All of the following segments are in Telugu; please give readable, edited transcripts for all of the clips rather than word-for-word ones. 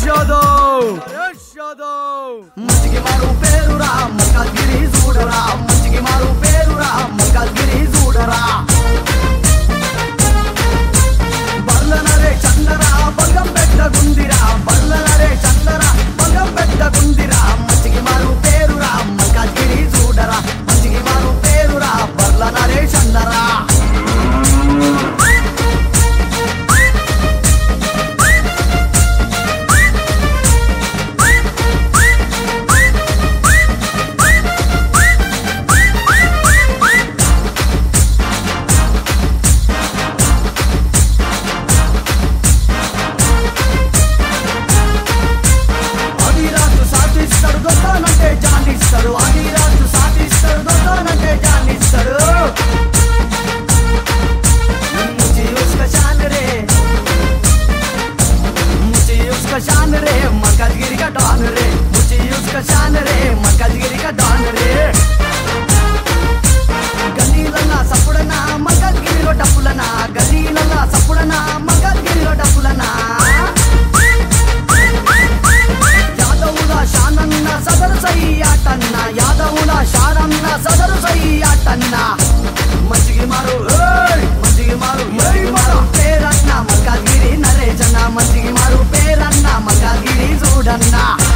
మంచికి మారు పేరురా మల్కాజ్గిరి చూడరా మంచికి మారు పేరురా మల్కాజ్గిరి చూడరా బల్లనరే చందరా బంగం పెద్ద గుందిరా బల్లనరే చందరా బంగం పెద్ద గుందిరా మంచికి మారు పేరురా మల్కాజ్గిరి చూడరా మంచికి మారు పేరురా బల్లనరే చందరా జానిస్తాడు అది రాజు సాధిస్తాడు దొంగనంటే జానిస్తాడు मुझे उसका शान रे मल्काज्गिरी का डॉन रे मुझे उसका शान रे मल्काज्गिरी का डॉन रे गलीलना सपुड़ना मल्काज्गिरीలో డప్పులనా గలీలనా సపుడనా మల్కాజ్గిరీలో డప్పులనా యాదవుల శానన్న సదరు సయ్యాటన్న యాదవుల శానన్న సదరు సయ్యాటన్న మంచికి మారు మంచికి మారు పేరన్న మల్కాజ్గిరి నరేజన్న మంచికి మారు పేరన్న మల్కాజ్గిరి చూడన్న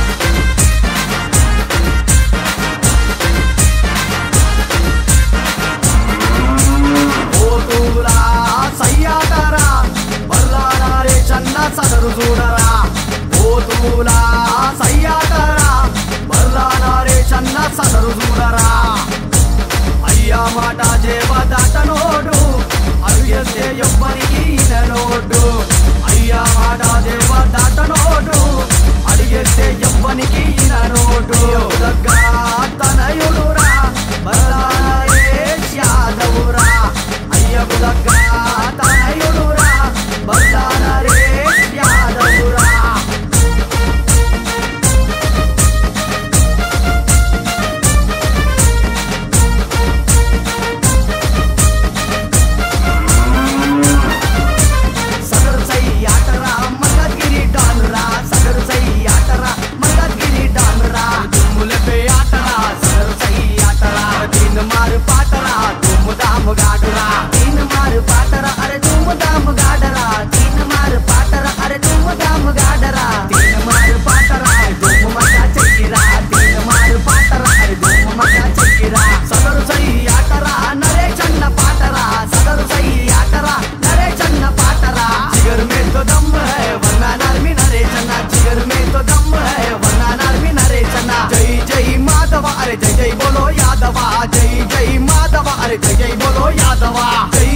ఓటూరా సయ్యాటరా బల్లారే చన్న సదరు చూడరా ఓటూలా సయ్యాటరా బల్లారే చన్న సదరు చూడరా అయ్యా మాట జేవ దాటనోడు అడిగేస్తే ఎవ్వరికి నోడు అయ్యా మాట జేవ దాటనోడు అడిగేస్తే ఎవ్వనికి నోడు దగ్గర తనయుడురా బల్లారే యాదవురా అయ్యకు దగ్గర తనయుడురా బల్లారే యాదవురా जय जय बोलो यादवा जय जय माधवा अरे जय जय बोलो यादवा जय